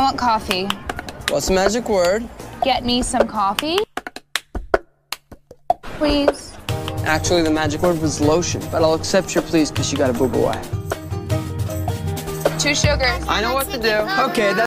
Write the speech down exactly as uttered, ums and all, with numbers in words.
I want coffee. What's the magic word? Get me some coffee. Please. Actually, the magic word was lotion, but I'll accept your please because you got a boob away. Two sugars. I know what to do. Okay, that's